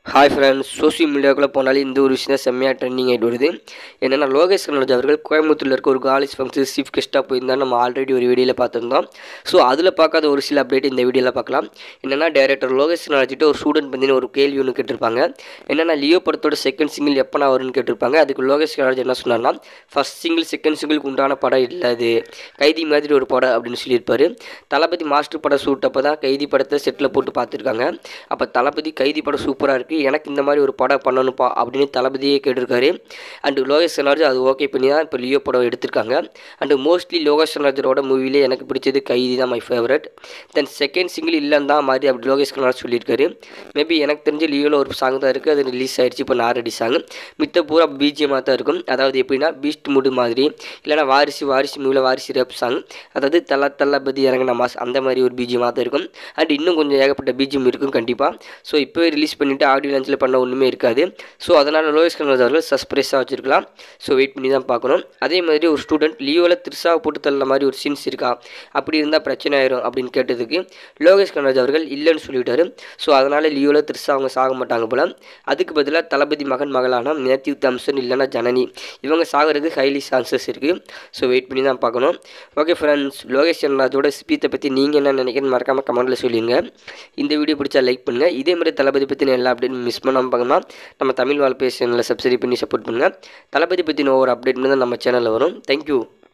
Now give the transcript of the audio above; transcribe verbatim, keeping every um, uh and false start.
Hi friends, social மீடியாவுக்குள்ளே போனாலே இந்த ஒரு விஷயம் தான் செம்மையாக ட்ரெண்டிங் ஆகிட்டு வருது. என்னென்னா, லோகேஷ் கனகராஜ் அவர்கள் கோயம்புத்தூரில் இருக்க ஒரு காலேஜ் ஃபங்க்ஷன் சீஃப் கெஸ்ட்டாக போயிருந்தால் நம்ம ஆல்ரெடி ஒரு வீடியோவில் பார்த்துருந்தோம். ஸோ அதில் பார்க்காத ஒரு சில அப்டேட் இந்த வீடியோவில் பார்க்கலாம். என்னென்னா, டைரக்டர் லோகேஷ் கனகராஜ்கிட்ட ஒரு ஸ்டூடெண்ட் பார்த்தீங்கன்னா ஒரு கேள்வி ஒன்று கேட்டிருப்பாங்க. என்னென்னா, லியோ படத்தோட செகண்ட் சிங்கிள் எப்போனா வரும்னு கேட்டிருப்பாங்க. அதுக்கு லோகேஷ் கனகராஜ் என்ன சொன்னார்னா, ஃபஸ்ட் சிங்கிள் செகண்ட் சிங்கிளுக்கு உண்டான படம் இல்லை, அது கைதி மாதிரி ஒரு படம் அப்படின்னு சொல்லியிருப்பார். தளபதி மாஸ்டர் படம் ஷூட் அப்போ தான் கைதி படத்தை செட்டில் போட்டு பார்த்துருக்காங்க. அப்போ தளபதி கைதி படம் சூப்பராக இருக்குது, எனக்கு இந்த மாதிரி ஒரு படம் பண்ணணும்ப்பா அப்படின்னு தளபதியே கேட்டிருக்காரு. அண்டு லோகேஷ் கனகராஜ் அது ஓகே பண்ணி தான் இப்போ லியோ படம் எடுத்திருக்காங்க. அண்டு மோஸ்ட்லி லோகேஷ் கனகராஜோட மூவிலே எனக்கு பிடிச்சது கைதி தான் my favourite. Then second single இல்லைன்னு தான் மாதிரி அப்படி லோகேஷ் கனகராஜ் சொல்லியிருக்காரு. மேபி எனக்கு தெரிஞ்ச லியோவில் ஒரு சாங் தான் இருக்குது, அது ரிலீஸ் ஆகிடுச்சு, இப்போ நாரடி சாங். மித்த பூரா பிஜிஎமாக தான் இருக்கும். அதாவது எப்படின்னா பீஸ்ட் மூடு மாதிரி, இல்லைனா வாரிசு வாரிசு மூவியில் வாரிசு ரேப் சாங், அதாவது தல தளபதி இறங்கின மாஸ் அந்த மாதிரி ஒரு பிஜிஎமாக தான் இருக்கும். அண்ட் இன்னும் கொஞ்சம் ஏகப்பட்ட பிஜிஎம் இருக்கும் கண்டிப்பாக. ஸோ இப்போவே ரிலீஸ் பண்ணிவிட்டு ஆடியோ லான்ச்சில் பண்ண ஒன்றுமே இருக்காது. ஸோ அதனால் லோகேஷ் கனகராஜ் அவர்கள் சர்ப்ரைஸாக வச்சுருக்கலாம். ஸோ வெயிட் பண்ணி தான் பார்க்கணும். அதே மாதிரி ஒரு ஸ்டூடெண்ட் லியோவில் திருசாவை போட்டு தள்ள மாதிரி ஒரு சீன்ஸ் இருக்கா, அப்படி இருந்தால் பிரச்சனை ஆயிரும் அப்படின்னு கேட்டதுக்கு லோகேஷ் கனகராஜ் அவர்கள் இல்லைன்னு சொல்லிவிட்டார். ஸோ அதனால் லியோவில் திருசா அவங்க சாக மாட்டாங்க போல். அதுக்கு பதிலாக தளபதி மகன் மகளான மேத்யூ தாம்சன் இல்லைனா ஜனனி இவங்க சாகிறதுக்கு ஹைலி சான்சஸ் இருக்குது. ஸோ வெயிட் பண்ணி தான் பார்க்கணும். ஓகே ஃப்ரெண்ட்ஸ், லோகேஷ் கனகராஜோட ஸ்பீத்தை பற்றி நீங்கள் என்ன நினைக்கிறேன்னு மறக்காமல் கமெண்ட்டில் சொல்லுங்க. இந்த வீடியோ பிடிச்சா லைக் பண்ணுங்கள். இதே மாதிரி தளபதி பற்றின எல்லா அப்டேட் மிஸ் பண்ணாமல் பார்க்கணும்னா நம்ம தமிழ் வாழ் பேஜ் சேனலில் சப்ஸ்கிரைப் பண்ணி சப்போர்ட் பண்ணுங்கள். தளபதி பற்றின ஒவ்வொரு அப்டேட் தான் நம்ம சேனலில் வரும். தேங்க்யூ.